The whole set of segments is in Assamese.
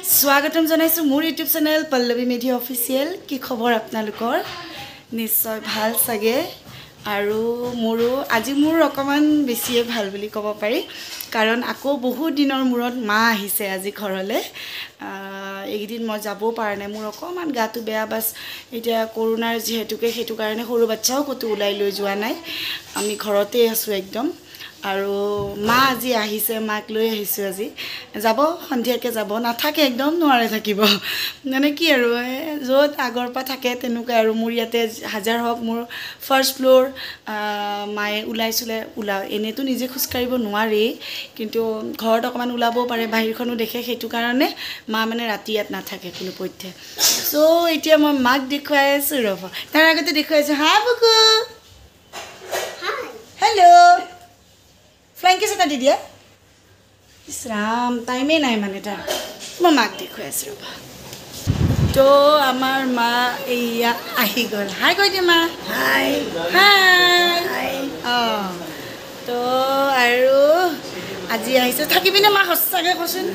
स्वागतम जनाइছো मोर YouTube channel Pallavi media official की खबर आपनालोकर निश्चय ভাল सागे आरो मोरो আজি मोर অকমান বেছিয়ে ভাল বুলি কব পাৰি কাৰণ আকো বহুত দিনৰ মূৰত মা আহিছে আজি ঘৰলে এইদিন মই যাব পাৰা নাই মোর অকমান গাটো বেয়া বাস এতিয়া কৰোনাৰ যেহেতুকে হেতু কাৰণে সৰু বাচ্চাও কতো উলাই লৈ যোৱা নাই আমি ঘৰতে আছো একদম আৰু মা আজি আহিছে মাক লৈ আহিছো আজি যাব সন্ধিয়াকে যাব নাথাকে একদম নোৱাৰে থাকিব মানে কি আৰু যত আগৰ পা থাকে তেনুকা আৰু মোৰ ইয়াতে হাজাৰ হক মোৰ ফাৰ্স্ট ফ্লোৰ মায়ে উলাইছিলে উলা এনেটো নিজে খুস কাৰিব নোৱাৰে কিন্তু ঘৰত অকমান উলাব পাৰে বাহিৰখনো দেখে হেতু কাৰণে মা মানে ৰাতি ইয়াত নাথাকে কোনো পথ্যে সো এতিয়া মই মাক দেখুৱাই আছো ৰব তাৰ আগতে দেখুৱাই আছো হাই বুকু হাই হেল্ল फ्लाइंग कैसे था दीदिया इस राम टाइम ही नहीं माने था मैं माग देखो ऐसे रहा तो हमार माँ या आही गल हाय कोई दे माँ हाय हाय तो आरो आज आई से थकी भी ना माँ हस्सा के क्वेश्चन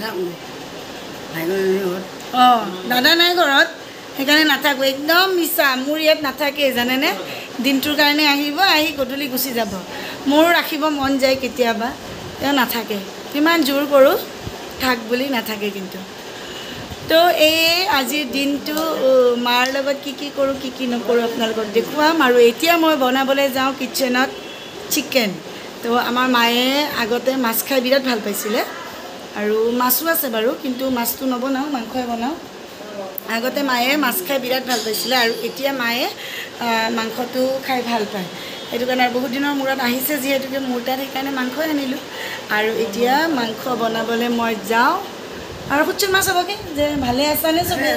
दादा नहीं घरत সেইকাৰণে নাথাকো একদম মিছা মোৰ ইয়াত নাথাকে জানে নে দিনটোৰ কাৰণে আহিব আহি গধূলি গুছি যাব মোৰ ৰাখিব মন যায় কেতিয়াবা তেওঁ নাথাকে কিমান জোৰ কৰো থাক বুলি নাথাকে কিন্তু তো এই আজি দিনটো মাৰ লগত কি কৰো কি নকৰো আপোনালোকক দেখুৱাম আৰু এতিয়া মই বনাবলৈ যাওঁ কিচেনত চিকেন তো আমাৰ মায়ে আগতে মাছ খাই বিৰাট ভাল পাইছিলে আৰু মাছও আছে বাৰু কিন্তু মাছটো নবনাও মাংসই বনাও আগতে মায়ে মাছ খাই বিৰাট ভাল পাইছিলে আৰু এতিয়া মায়ে মাংসটো খাই ভাল পায় এটো কাৰণে বহুত দিনৰ মূৰত আহিছে যেহেতুকে মোৰটা সেইকাৰণে মাংসই আনিলো আৰু এতিয়া মাংস বনাবলে মই যাও আৰু খুচুন মাছ হবকে যে ভালে আছে নে সবে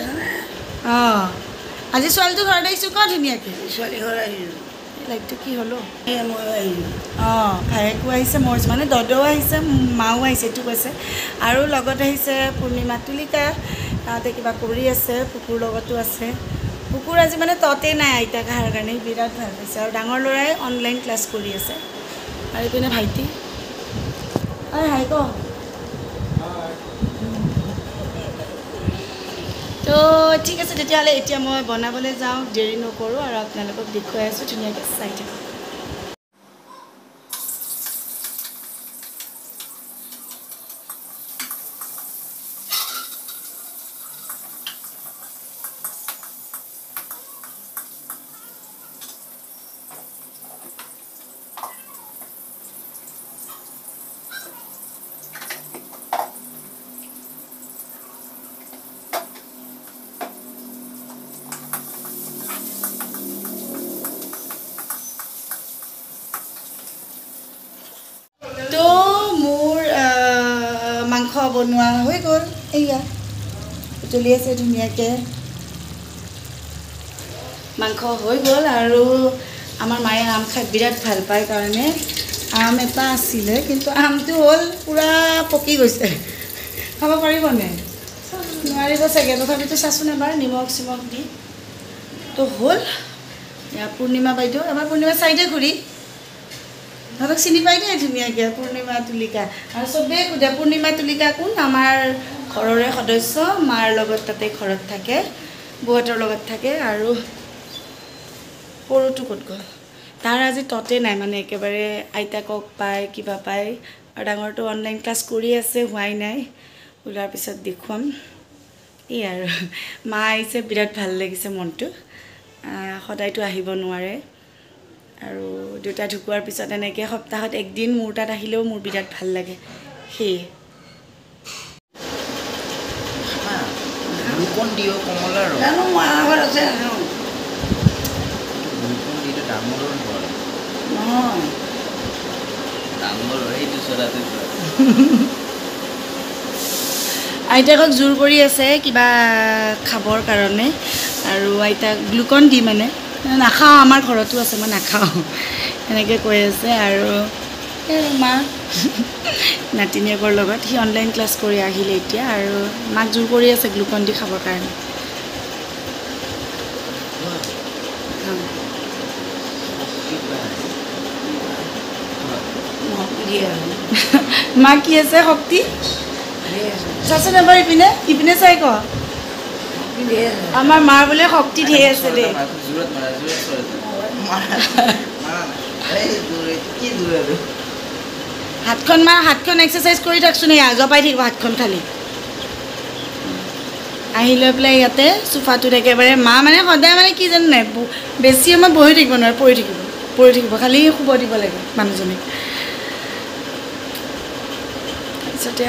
আজি সোৱালটো ঘৰত আইছো ক ধুনিয়াকে সোৱালি ঘৰ আহিলো লাইকটো কি হলো মই আহিলো ভাইকো আহিছে মোৰ মানে দদও আহিছে মাও আহিছে এটো কৈছে আৰু লগত আহিছে পূৰ্ণিমা তুলিকা তাতে কিবা কৰি আছে কুকুৰ লগতো আছে কুকুৰ আজি মানে ততে নাই আইতা ঘাৰ কাৰণে বিৰাট ভাল পাইছে আৰু ডাঙৰ লৰাই অনলাইন ক্লাছ কৰি আছে আৰু কোনে ভাইটি হাই ক তো ঠিক আছে তেতিয়াহলে এতিয়া মই বনাবলৈ যাওঁ দেৰি নকৰো আৰু আপোনালোকক দেখুৱাই আছো ধুনীয়াকৈ চাই থাকক বনোৱা হৈ গল এইয়া চলি আছে ধুনীয়াকে মাংস হৈ গল আৰু আমাৰ মায়ে আম খাই বিৰাট ভাল পায় কাৰণে আম এটা আছিলে কিন্তু আমটো হল পুৰা পকি গৈছে খাব পাৰিব নে নোৱাৰিব চাগে তথাপিতো চাচোন এবাৰ নিমখ চিমখ দি তো হল ইয়া পূৰ্ণিমা বাইদেউ এবাৰ পূৰ্ণিমা চাইডে ঘূৰি ধৰক চিনি পাই দে ধুনীয়াকৈ পূৰ্ণিমা তুলিকা আৰু সবে খুদে পূৰ্ণিমা তুলিকা কোন আমাৰ ঘৰৰে সদস্য মাৰ লগত তাতে ঘৰত থাকে বুহঁতৰ লগত থাকে আৰু পৰুটো ক'ত গ'ল তাৰ আজি ততে নাই মানে একেবাৰে আইতাকক পায় কিবা পায় আৰু ডাঙৰটো অনলাইন ক্লাছ কৰি আছে হোৱাই নাই ওলাৰ পিছত দেখুৱাম এই আৰু মা আহিছে বিৰাট ভাল লাগিছে মনটো সদায়তো আহিব নোৱাৰে আৰু দুটা ঢুকুৱাৰ পিছত এনেকৈ সপ্তাহত একদিন মোৰ তাত আহিলেও মোৰ বিৰাট ভাল লাগে সেই গ্লুকন দিও কমলা ৰ জানো মাৰ আছে গ্লুকন দিটো ডাঙৰৰ ঘৰ নহয় ডাঙৰ এইটো চৰাতে আইতাকক জোৰ কৰি আছে কিবা খাবৰ কাৰণে আৰু আইতা গ্লুকন দি মানে নাখাওঁ আমাৰ ঘৰতো আছে মই নাখাওঁ এনেকৈ কৈ আছে আৰু মা নাতিনীয়েকৰ লগত সি অনলাইন ক্লাছ কৰি আহিলে এতিয়া আৰু মাক জোৰ কৰি আছে গ্লুকন দি খাবৰ কাৰণে মা কি আছে শক্তি চাচোন এবাৰ ইপিনে চাই ক আমাৰ মাৰ বোলে শক্তি ঢেৰ আছে দেই জোৰত মাৰা কি দূৰ আৰু হাতখন এক্সাৰচাইজ কৰি থাকচোন এই জপাই থাকিব হাতখন খালি আহি লৈ পেলাই ইয়াতে চোফাটোত একেবাৰে মা মানে সদায় মানে কি জানো নাই বেছি সময় বহি থাকিব নোৱাৰে পৰি থাকিব খালি শুব দিব লাগে মানুহজনীক তাৰপিছতে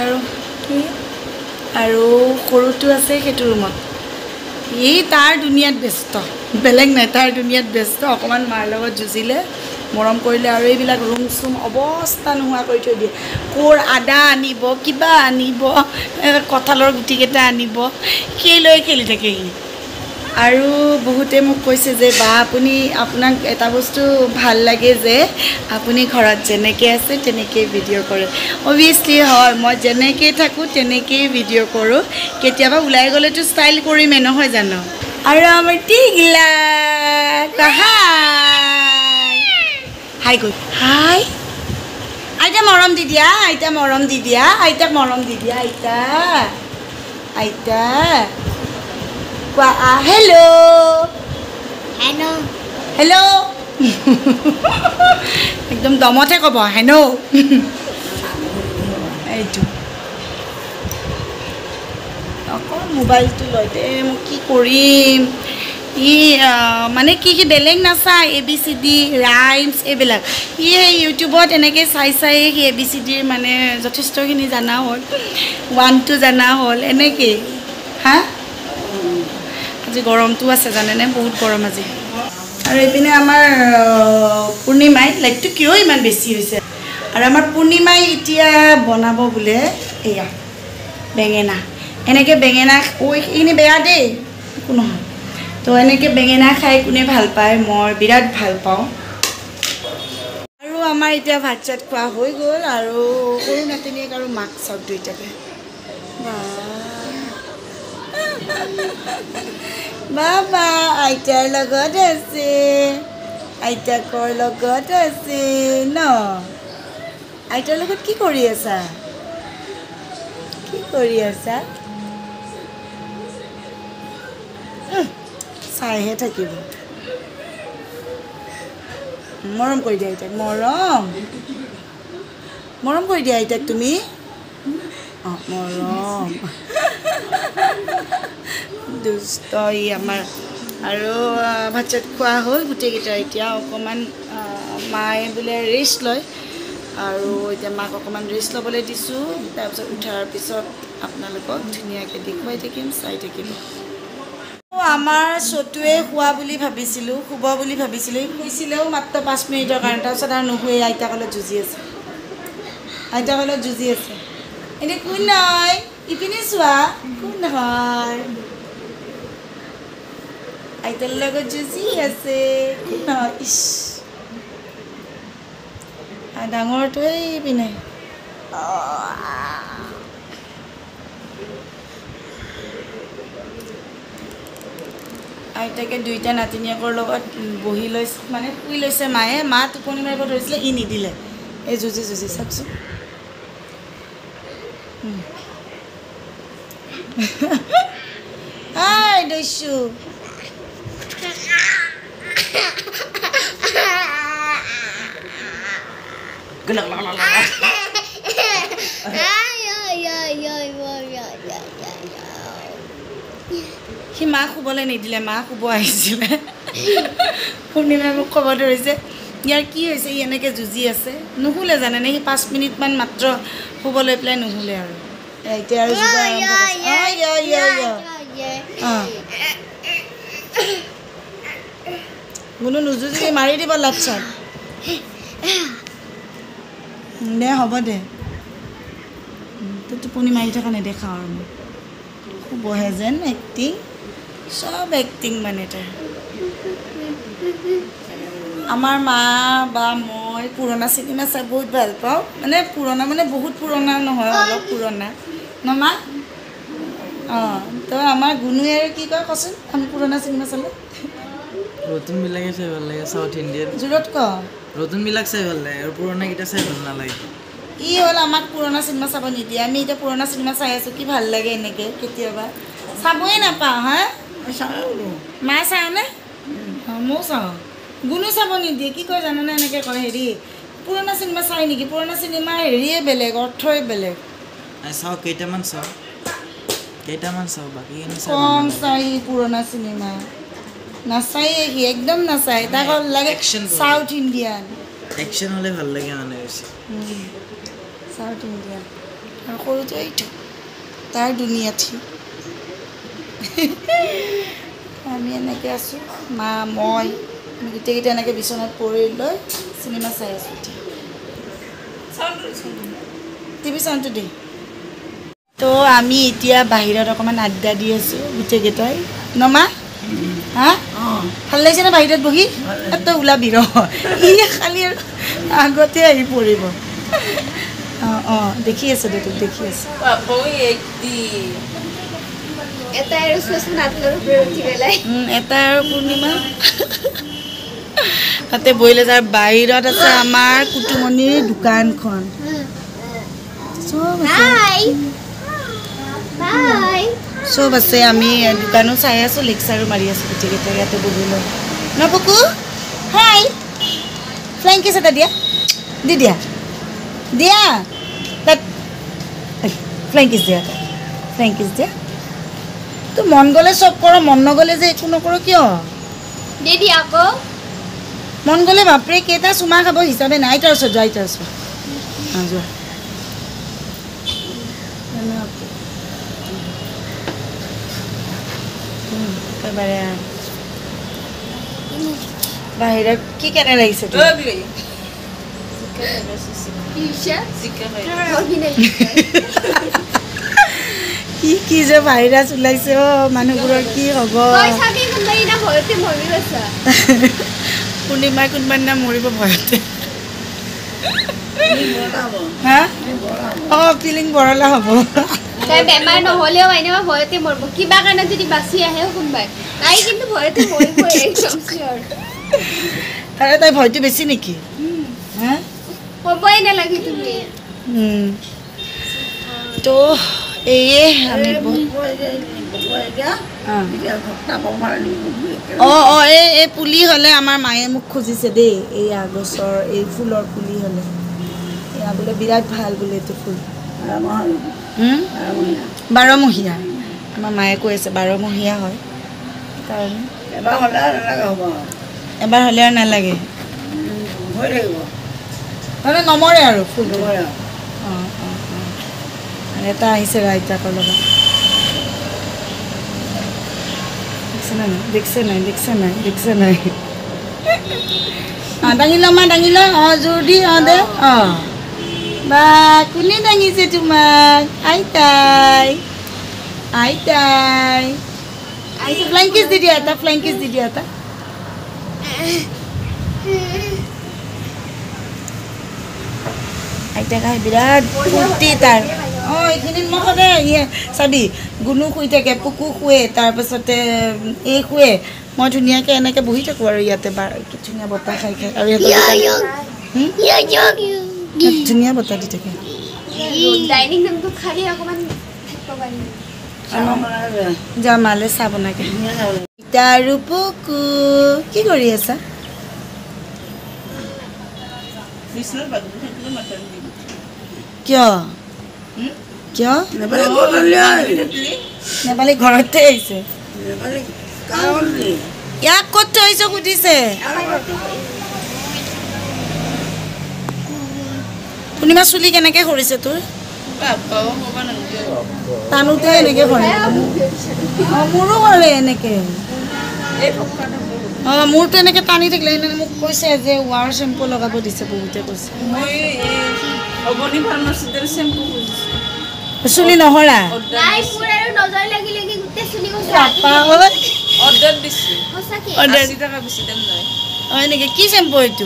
আৰু সৰুটো আছে সেইটো ৰুমত এই তাৰ দুনিয়াত ব্যস্ত বেলেগ নাই তাৰ দুনিয়াত ব্যস্ত অকণমান মাৰ লগত যুঁজিলে মৰম কৰিলে আৰু এইবিলাক ৰুম চুম অৱস্থা নোহোৱা কৰি থৈ দিয়ে ক'ৰ আদা আনিব কিবা আনিব কঁঠালৰ গুটিকেইটা আনিব সেইলৈ খেলি থাকে সি আৰু বহুতে মোক কৈছে যে বা আপোনাক এটা বস্তু ভাল লাগে যে আপুনি ঘৰত যেনেকৈ আছে তেনেকৈয়ে ভিডিঅ' কৰে অভিয়াছলি হয় মই যেনেকৈ থাকোঁ তেনেকৈয়ে ভিডিঅ' কৰোঁ কেতিয়াবা ওলাই গ'লেতো ষ্টাইল কৰিমেই নহয় জানো আৰু আমাৰ টিগলা হাই গৈ হাই আইতা মৰম দি দিয়া আইতাক মৰম দি দিয়া আইতা কোৱা হেল্ল' একদম দমতে ক'ব হেল্ল' এইটো অকল মোবাইলটো লৈ দে মই কি কৰিম মানে কি বেলেগ নাচায় ABCD ৰাইমছ এইবিলাক সেই ইউটিউবত এনেকৈ চাই সেই ABCDৰ মানে যথেষ্টখিনি জানা হ'ল 1 2 জানা হ'ল এনেকৈ হা আজি গৰমটো আছে জানেনে বহুত গৰম আজি আৰু এইপিনে আমাৰ পূৰ্ণিমাই লাইটটো কিয় ইমান বেছি হৈছে আৰু আমাৰ পূৰ্ণিমাই এতিয়া বনাব বোলে এয়া বেঙেনা এনেকৈ বেঙেনা এইখিনি বেয়া দেই একো নহয় তো এনেকৈ বেঙেনা খাই কোনে ভাল পায় মই বিৰাট ভাল পাওঁ আৰু আমাৰ এতিয়া ভাত চাত খোৱা হৈ গ'ল আৰু সৰু নাতিনীয়েক আৰু মাক চাওক দুইটাকে বাবা আইতাৰ লগত আছে আইতাকৰ লগত আছে ন আইতাৰ লগত কি কৰি আছা চাইহে থাকিব মৰম কৰি দিয়া আইতাক মৰম কৰি দিয়া আইতাক তুমি মৰম দুষ্ট ই আমাৰ আৰু ভাত চাত খোৱা হ'ল গোটেইকেইটা এতিয়া অকণমান মায়ে বোলে ৰেষ্ট লয় আৰু এতিয়া মাক অকণমান ৰেষ্ট ল'বলৈ দিছোঁ তাৰপিছত উঠাৰ পিছত আপোনালোকক ধুনীয়াকৈ দেখুৱাই থাকিম চাই থাকিব আমাৰ চতুৱে শুব বুলি ভাবিছিলোঁ শুইছিলেও মাত্ৰ 5 মিনিটৰ কাৰণে তাৰপিছত আৰু নুশুৱে আইতাকলৈ যুঁজি আছে এনেই কোন নহয় ইপিনে চোৱা কোন নহয় আইতাৰ লগত যুঁজি আছে কোন নহয় ইছ ডাঙৰটো এইপিনে আইতাকে দুইটা নাতিনীয়েকৰ লগত বহি লৈছে মানে শুই লৈছে মা টোপনি মাৰিব ধৰিছিলে ই নিদিলে এই যুঁজি চাওকচোন দৈছো সি মাক শুবলৈ নিদিলে মা শুব আহিছিলে পূৰ্ণিমাই মোক ক'ব ধৰিছে ইয়াৰ কি হৈছে ই এনেকৈ যুঁজি আছে নুশুলে জানেনে সি 5 মিনিটমান মাত্ৰ শুব লৈ পেলাই নুশুলে আৰু এতিয়া আৰু কোনো নুযুঁজি মাৰি দিব লাটচাত দে হ'ব দে টোপনি মাৰি থকা নেদেখাওঁ আৰু মই শুবহে যেন এক্টিং সব এক্টিং মানে তাৰ আমাৰ মা বা মই পুৰণা চিনেমা চাই বহুত ভাল পাওঁ মানে পুৰণা মানে বহুত পুৰণা নহয় অলপ পুৰণা ন মা তো আমাৰ গুণুৱে আৰু কি কয় কচোন আমি পুৰণা চিনেমা চালে নতুনবিলাকে চাই ভাল লাগে সাউথ ইণ্ডিয়ান জোৰত ক নতুনবিলাক চাই ভাল লাগে আৰু পুৰণাকেইটা চাই ভাল নালাগে ই হ'ল আমাক পুৰণা চিনেমা চাব নিদিয়ে আমি এতিয়া পুৰণা চিনেমা চাই আছোঁ কি ভাল লাগে এনেকৈ কেতিয়াবা চাবই নাপাওঁ হা মা চাওঁনে অঁ ময়ো চাওঁ গুণো চাব নিদিয়ে কি কয় জানানে এনেকৈ কয় হেৰি পুৰণা চিনেমা চাই নেকি পুৰণা চিনেমা হেৰিয়ে বেলেগ অৰ্থই বেলেগ চাওঁ কেইটামান চাওঁ বাকী কম চাই পুৰণা চিনেমা নাচায়ে সি একদম নাচায় তাক লাগে চাউথ ইণ্ডিয়ান একশ্যন হ'লে ভাল লাগে মানে বেছি চাউথ ইণ্ডিয়ান আৰু সৰুটো এইটো তাৰ দুনিয়াঠি আমি এনেকৈ আছোঁ মা মই আমি গোটেইকেইটা এনেকৈ বিচনাত পৰি লৈ চিনেমা চাই আছোঁ এতিয়া টিভি চাউণ্ডটো দেই তো আমি এতিয়া বাহিৰত অকণমান আড্ডা দি আছোঁ গোটেইকেইটাই নমা হা ভাল লাগিছেনে বাহিৰত বহি তই ওলাবি ৰ ই খালি আৰু আগতে আহি পৰিব অঁ অঁ দেখি আছোঁ দে তোক দেখি আছোঁ এটা আৰু পূৰ্ণিমা তাতে বহিলে যাৰ বাহিৰত আছে আমাৰ কুটুমনিৰ দোকানখন চব আছে আমি দোকানো চাই আছোঁ লেকচাৰো মাৰি আছোঁ গোটেইকেইটা ইয়াতে বহি লৈ নপকু হাই ফ্লাইং কিছ এটা দিয়া দি দিয়া দিয়া তাত ফ্লাইং কিছ দিয়া তাত ফ্লাইং কিছ দিয়া তো মন গ'লে চব কৰ মন নগ'লে যে একো নকৰ কিয় দি দিয়া আকৌ মন গ'লে বাপৰে কেইটা চুমা খাব হিচাপে নাই তাৰ ওচৰত যোৱা তাৰ ওচৰত যোৱা একেবাৰে বাহিৰত কি কেনে লাগিছে কি যে ভাইৰাছ ওলাইছে অ' মানুহবোৰৰ কি হ'ব পূৰ্ণিমাই কোনোবা দিনা মৰিব ভয়তে হা অঁ ফিলিং বৰলা হ'ব বেমাৰ নহ'লেও এনেকুৱা ভয়তে মৰিব কিবা কাৰণে যদি বাচি আহে কোনোবাই তাই কিন্তু ভয়তে মৰিবই তাৰে তাই ভয়টো বেছি নেকি হা ক'বই নালাগে তুমি তো এয়ে আমি অঁ অঁ এই পুলি হ'লে আমাৰ মায়ে মোক খুজিছে দেই এইয়া গছৰ এই ফুলৰ পুলি হ'লে এয়া বোলে বিৰাট ভাল বোলে এইটো ফুল বাৰমহীয়া আমাৰ মায়ে কৈ আছে বাৰমহীয়া হয় কাৰণে এবাৰ হ'লে আৰু নালাগে মানে নমৰে আৰু ফুল অঁ অঁ অঁ আৰু এটা আহিছে আইতাকৰ লগত দেখছে নাই অঁ দাঙি ল মা দাঙি ল অঁ জোৰ দি অঁ দে অঁ বা কোনে দাঙিছে তোমাক আইতাই ফ্লাইং কিছ দি দিয়া এটা আইতাক আহি বিৰাট ফূৰ্তি তাৰ অঁ এইখিনিত মই সদায় চাবি গুণু শুই থাকে পুকু শুৱে তাৰপাছতে এই শুৱে মই ধুনীয়াকৈ এনেকৈ বহি থাকোঁ আৰু ইয়াতে কি ধুনীয়া বতাহ খাই আৰু ধুনীয়া বতাহ দি থাকে যা মালে চাহ বনাকে ইতা আৰু পুকু কি কৰি আছা কিয় নেপালী ঘৰতে আহিছে ইয়াক ক'ত থৈ আহিছ সুধিছে পূৰ্ণিমা চুলি কেনেকৈ সৰিছে তোৰ টানোতে এনেকৈ সৰে অঁ মোৰো সৰে এনেকৈ অঁ মোৰতো এনেকৈ টানি থাকিলে সেইদিনা মোক কৈছে যে ৱাৰ চেম্পু লগাব দিছে বহুতে কৈছে চুলি নহৰা হয় নেকি কি চেম্পু এইটো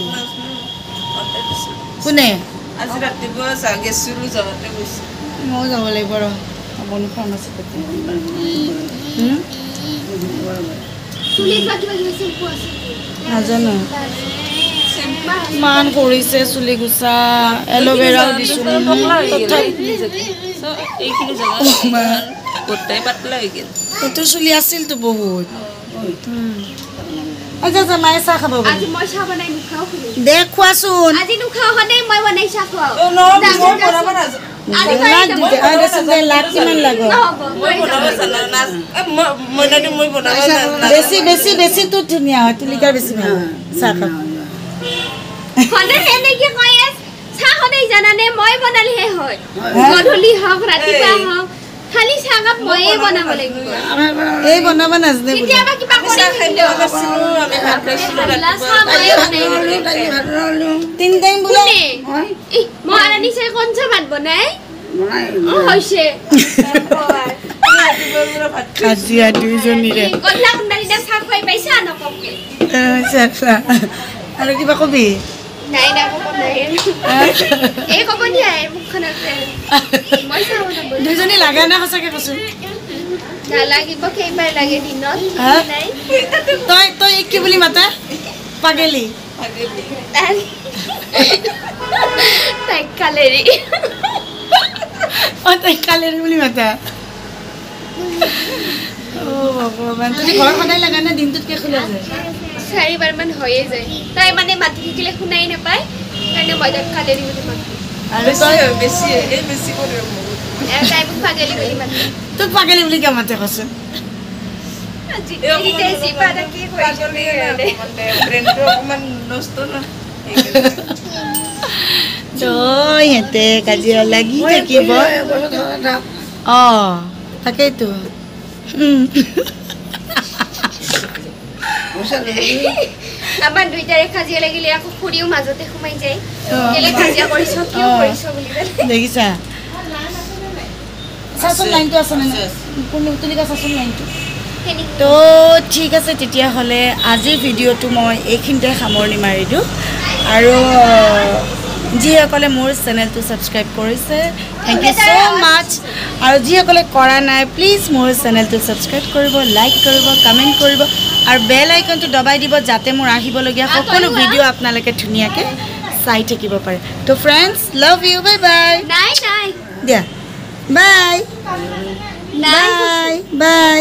কোনে আজি ৰাতিপুৱা গেছৰো যাওঁতে গৈছে ময়ো যাব লাগিব ৰ বনি ফাৰ্মাচী নাজানো মান কৰিছে চুলি গুছা এল'ভেৰাও দিছোঁ এইখিনি জেগা গোটেই পাতলা হৈ গ'ল তোৰ চুলি আছিলতো বহুত আচ্ছা আচ্ছা মায়ে চাহ খাব আজি মই চাহ বনাই নুখাও দে খোৱাচোন আজি নুখাও সদায় মই বনাই চাহ খুৱাও লাখ কিমান লাগ বেছি বেছি বেছি তোৰ ধুনীয়া হয় তুলিকাৰ বেছি ভাল চাহ খাব সদায় এনেকে কয় চাহ সদায় জানানে মই বনালেহে হয় গধূলি হওক ৰাতিপুৱা হওক খালি চাহ কাপ ময়ে বনাব লাগিব এই বনাব নাজানে কেতিয়াবা কিবা কৰি তিন টাইম বোলে মই আনি চাই কঞ্চা ভাত বনাই হৈছে কাজিয়া দুইজনীৰে গধূলা কোনবাদিনা চাহ খুৱাই পাইছা নকমকে আৰু কিবা কবি নাই নাই ক'ব নাই এই ক'ব দিয়া মুখখনত মই চাহ বনাব দুইজনী লাগা না সঁচাকে কৈছোঁ নালাগিব কেইবাৰ লাগে দিনত নাই তই তই কি বুলি মাতা পাগেলি তাইক কালেৰি তাই কালেৰি বুলি মাতা ভগৱান তুমি ঘৰ সদায় লাগা না দিনটোত কে খোলা যায় 4বাৰমান হৈয়ে যায় তাই মানে মাতি থাকিলে শুনাই নাপায় কাৰণে মই তাইক কালেৰি বুলি মাতো আৰু তই বেছি কৰে তাই মোক পাগেলি বুলি মাতে তোক পাগেলি বুলি কিয় মাতে কচোন সিহঁতে কাজিয়া লাগি থাকিব তাকেইতো আমাৰ দুইটাৰে কাজিয়া লাগিলে আকৌ খুৰীও মাজতে সোমাই যায় কেলে কাজিয়া কৰিছ কিয় কৰিছ বুলি দেখিছা চাচোন লাইনটো আছে নে তুলিকা চাচোন লাইনটো তো ঠিক আছে তেতিয়াহ'লে আজিৰ ভিডিঅ'টো মই এইখিনিতে সামৰণি মাৰি দিওঁ আৰু যিসকলে মোৰ চেনেলটো ছাবস্ক্ৰাইব কৰিছে থেংক ইউ ছ' মাছ আৰু যিসকলে কৰা নাই প্লিজ মোৰ চেনেলটো ছাবস্ক্ৰাইব কৰিব লাইক কৰিব কমেণ্ট কৰিব আৰু বেল আইকনটো দবাই দিব যাতে মোৰ আহিবলগীয়া সকলো ভিডিঅ' আপোনালোকে ধুনীয়াকৈ চাই থাকিব পাৰে তো friends love you bye bye নাই নাই দিয়া bye bye bye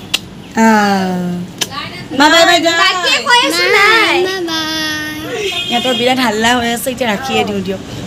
bye bye তাকে কৈ আছো নাই সিহঁতৰ বিৰাট হাল্লা হৈ আছে এতিয়া ৰাখিয়ে দিওঁ দিয়ক